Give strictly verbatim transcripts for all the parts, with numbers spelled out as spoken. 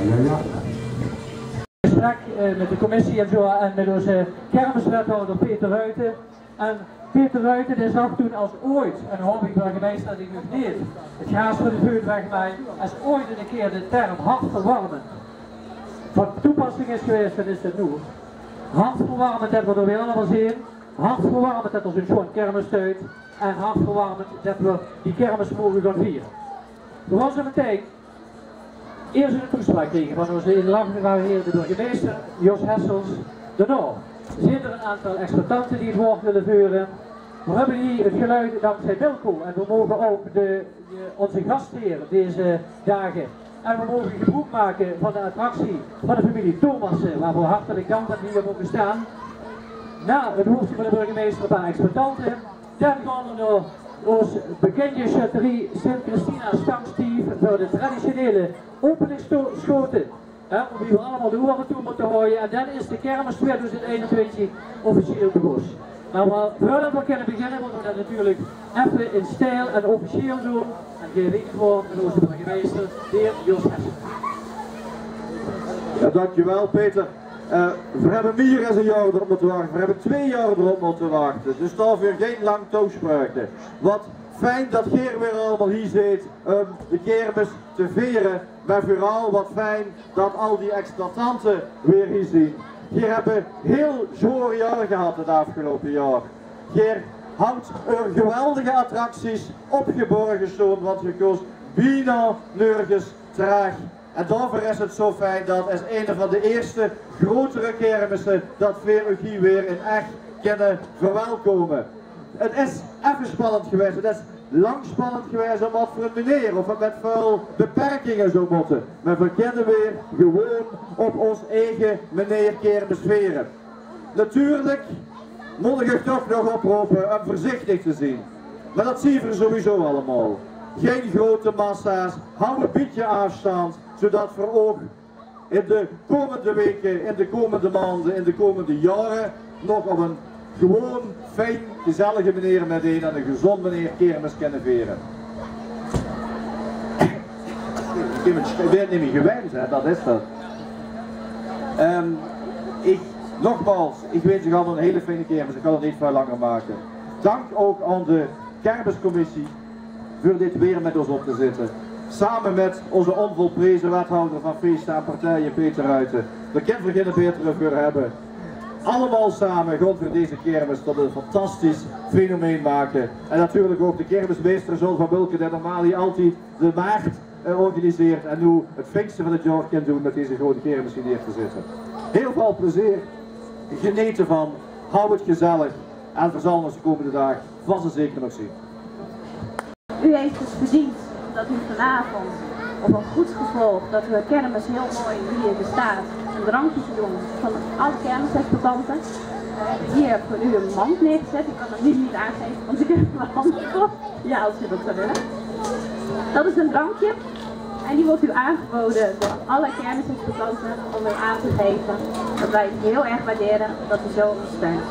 ja, ja. Ik sprak uh, met de commissie en zo en met onze kermiswethouder Peter Ruijten. En Peter Ruijten is nog toen als ooit een hobbyburgemeester die nog niet het gras voor de vuur wegmaakt, als ooit een keer de term hartverwarmen van toepassing is geweest, dan is het nu. Hartverwarmend hebben we er weer allemaal zien. Hartverwarmend dat er zo'n schoon kermis stuit. En hartverwarmend dat we die kermis mogen gaan vieren. We was er meteen eerst een toespraak kregen van onze inlangere heer de burgemeester, Jos Hessels. Daarna zijn er een aantal exploitanten die het woord willen voeren. We hebben hier het geluid dankzij Wilco en we mogen ook de, de, onze gastheer deze dagen. En we mogen gebruik maken van de attractie van de familie Thomassen, waarvoor hartelijk dank dat we hier mogen staan. Na het woordje van de burgemeester een paar exploitanten. Dan gaan we naar onze bekende chaterie Sint-Christina Stangstief voor de traditionele openingsschoten. Ja, om die we allemaal de oren toe moeten gooien. En dan is de kermis tweeduizend eenentwintig officieel begonnen. Maar voordat we kunnen beginnen, moeten we dat natuurlijk even in stijl en officieel doen. En geef ik gewoon aan onze burgemeester, de heer Jos Hessels. Ja, dankjewel Peter. Uh, we hebben meer dan een jaar erop moeten wachten, we hebben twee jaar erop moeten wachten. Dus daar weer geen lang toespraken. Wat fijn dat Geer weer allemaal hier zit om de kermis te vieren. Maar vooral wat fijn dat al die exploitanten weer hier zien. Geer hebben heel zwaar jaar gehad het afgelopen jaar. Geer houdt er geweldige attracties opgeborgen staan, want je kost bijna nergens terug. En daarvoor is het zo fijn dat als een van de eerste grotere kermissen dat we u hier weer in echt kunnen verwelkomen. Het is even spannend geweest, het is lang spannend geweest om wat voor een meneer of met veel beperkingen zou moeten. Maar we kunnen weer gewoon op ons eigen meneer kermis vieren. Natuurlijk moet ik er toch nog oproepen om voorzichtig te zien. Maar dat zien we sowieso allemaal. Geen grote massa's, hou een beetje afstand, zodat we ook in de komende weken, in de komende maanden, in de komende jaren nog op een gewoon fijn, gezellige meneer met een en een gezond meneer kermis kunnen vieren. Ik ben het niet meer gewend, hè, dat is dat. Um, ik, nogmaals, ik weet, ze gaan een hele fijne kermis, ik kan het niet veel langer maken. Dank ook aan de kermiscommissie voor dit weer met ons op te zitten. Samen met onze onvolprezen wethouder van feesten en partijen, Peter Ruijten. We kunnen er geen betere voor hebben. Allemaal samen gaan we deze kermis tot een fantastisch fenomeen maken. En natuurlijk ook de kermismeester John van Bulken, die normaal hier altijd de maart uh, organiseert. En nu het fijnste van het jaar kan doen met deze grote kermis hier neer te zitten. Heel veel plezier. Geniet ervan. Hou het gezellig. En we zullen ons de komende dagen vast en zeker nog zien. U heeft dus verdiend dat u vanavond op een goed gevolg, dat de kermis heel mooi hier bestaat, een drankje te doen van alle kermisexploitanten. We hebben hier voor u een mand neergezet, ik kan het nu niet aangeven, want ik heb mijn hand op. Ja, als u dat zou willen. Dat is een drankje en die wordt u aangeboden door alle kermisexploitanten om u aan te geven dat wij het heel erg waarderen dat u zo ons steunt.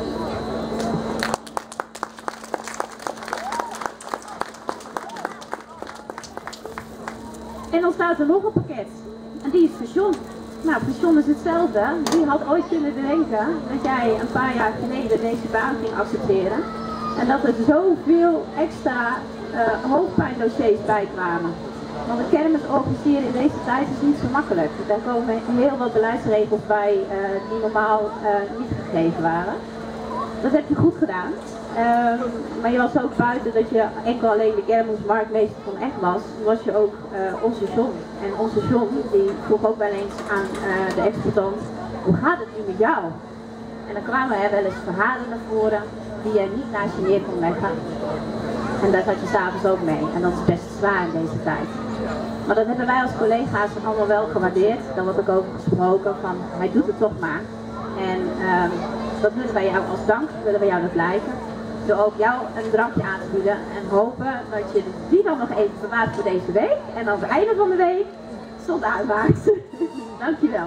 En dan staat er nog een pakket. En die is voor John. Nou, voor John is hetzelfde. Die had ooit kunnen denken dat jij een paar jaar geleden deze baan ging accepteren. En dat er zoveel extra uh, hoofdpijndossiers bij kwamen. Want de kermis organiseren in deze tijd is niet zo makkelijk. Daar komen heel wat beleidsregels bij uh, die normaal uh, niet gegeven waren. Dat heb je goed gedaan. Um, maar je was ook buiten dat je enkel alleen de kermismarktmeester van echt was, was je ook uh, onze John. En onze John die vroeg ook wel eens aan uh, de exploitant, hoe gaat het nu met jou? En dan kwamen er wel eens verhalen naar voren die je niet naast je neer kon leggen. En daar zat je s'avonds ook mee. En dat is best zwaar in deze tijd. Maar dat hebben wij als collega's allemaal wel gewaardeerd. Daar wordt ook over gesproken van, hij doet het toch maar. En um, dat willen wij jou als dank, willen wij jou dat blijven. Door ook jou een drankje aan te bieden en hopen dat je die dan nog even bewaart voor deze week. En aan het einde van de week soldaat maakt. Dankjewel.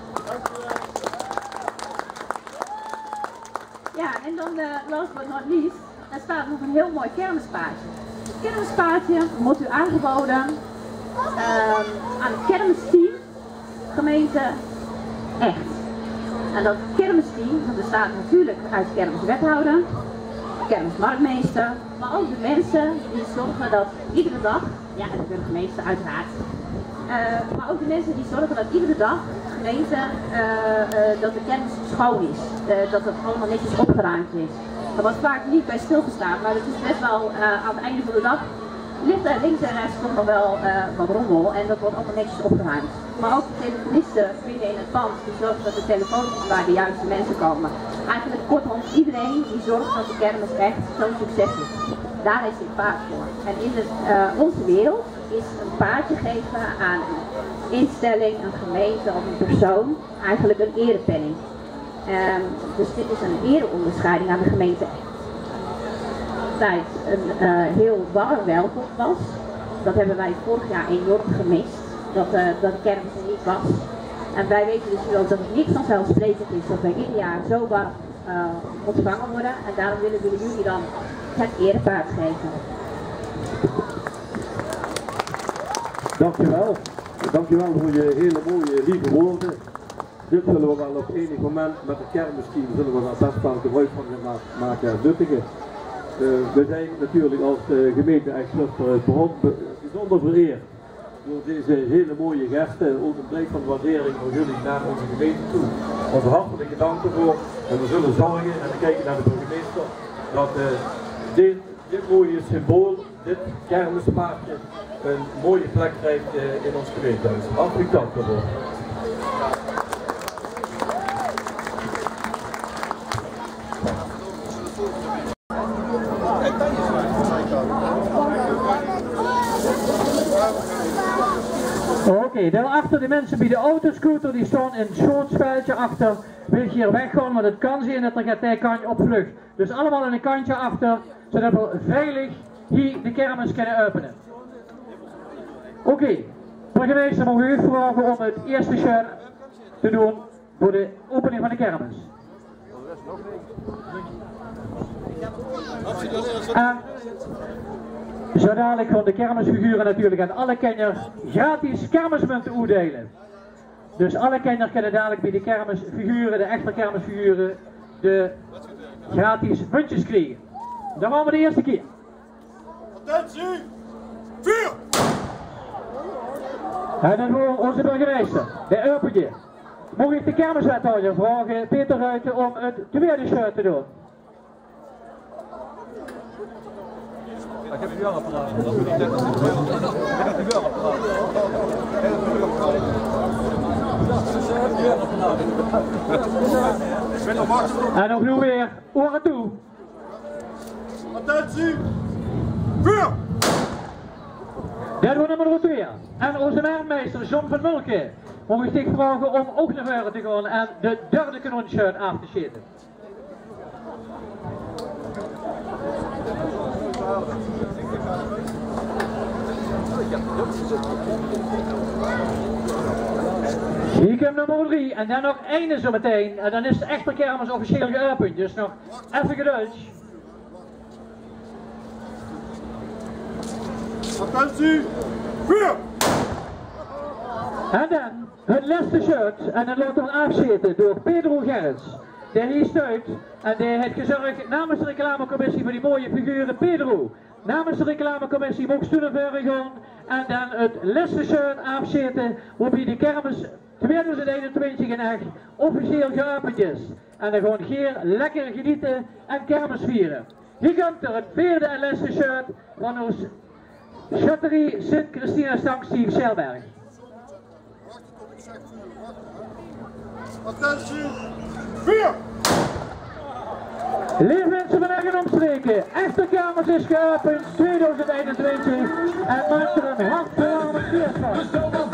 Ja, en dan uh, last but not least, er staat nog een heel mooi kermispaardje. Het kermispaardje wordt u aangeboden uh, aan het kermisteam gemeente Echt. En dat kermisteam dat bestaat natuurlijk uit kermiswethouder, kermismarktmeester, maar ook de mensen die zorgen dat iedere dag, ja en de burgemeester uiteraard, uh, maar ook de mensen die zorgen dat iedere dag de gemeente, uh, uh, dat de kermis schoon is, uh, dat het allemaal netjes opgeruimd is. Dat was vaak niet bij stilgestaan, maar het is best wel uh, aan het einde van de dag ligt er links en rechts toch nog wel uh, wat rommel en dat wordt allemaal netjes opgeruimd. Maar ook de telefonisten binnen in het pand die zorgen dat de telefoontjes waar de juiste mensen komen. Eigenlijk kortom iedereen die zorgt dat de kermis echt zo'n succes is. Daar is dit paard voor. En in de, uh, onze wereld is een paardje geven aan een instelling, een gemeente of een persoon eigenlijk een erepenning. Um, dus dit is een ereonderscheiding aan de gemeente tijd een uh, heel warm welkom was. Dat hebben wij vorig jaar enorm gemist, dat, uh, dat de kermis er niet was. En wij weten dus ook dat het niet vanzelfsprekend is dat wij ieder jaar zo warm uh, ontvangen worden. En daarom willen we jullie dan het erepaard geven. Dankjewel. Dankjewel voor je hele mooie lieve woorden. Dit zullen we wel op enig moment met het kermisteam zullen we daar best wel gebruik van gaan maken en nuttigen. Uh, we zijn natuurlijk als uh, gemeente Ex-Zutphen bijzonder vereerd door deze hele mooie gasten. Ook een blijk van waardering voor jullie naar onze gemeente toe. Onze hartelijke dank ervoor. En we zullen zorgen, en we kijken naar de burgemeester, dat uh, dit, dit mooie symbool, dit kermispaardje, een mooie plek krijgt uh, in ons gemeentehuis. Hartelijk dank daarvoor. Oké, okay, daarachter de mensen bij de autoscooter die staan in het shortspelletje achter. Wil je hier weggaan, want het kan zien dat er gaat een kantje op vlucht. Dus allemaal in een kantje achter, zodat we veilig hier de kermis kunnen openen. Oké, okay. Burgemeester, mag u vragen om het eerste shirt te doen voor de opening van de kermis. En zo dadelijk gaan de kermisfiguren natuurlijk aan alle kenners gratis kermismunten uitdelen. Dus alle kenners kunnen dadelijk bij de kermisfiguren, de echte kermisfiguren, de gratis muntjes krijgen. Dan gaan we de eerste keer. Attentie! Vuur! En dan voor onze burgemeester, de Europetje. Mag ik de kermiswethouder vragen, Peter Ruiten, om het tweede shirt te doen? Ik heb u wel apparaat. Dat moet ik net als ik heb u wel apparaat. Ik ben nog Max. En nog nu weer, oren toe. Attentie! Vuur! Dat wordt nummer twee. En onze maanmeester John van Mulke. Mag ik dich vragen om ook naar voren te gaan en de derde kanonshirt af te schieten. Hier komt nummer drie en dan nog één zo meteen. En dan is de echte kermis officieel geopend. Dus nog even geduld. Attentie! Vuur! En dan het laatste shirt. En dan laten we afzitten door Pedro Gerrits. Die hier stuit en die heeft gezorgd namens de reclamecommissie voor die mooie figuren. Pedro, namens de reclamecommissie mocht u naar voren gaan en dan het laatste shirt afzetten waarbij de kermis tweeduizend eenentwintig en echt officieel geopend is. En dan gewoon hier lekker genieten en kermis vieren. Hier komt er het vierde en laatste shirt van ons Chatterie Sint-Christina Stank Steve Selberg. Attentie! Vuur! Lieve mensen van Eggen omstreken, echte kermis is geopend tweeduizend eenentwintig en maakt er een hartverwarmend feest van.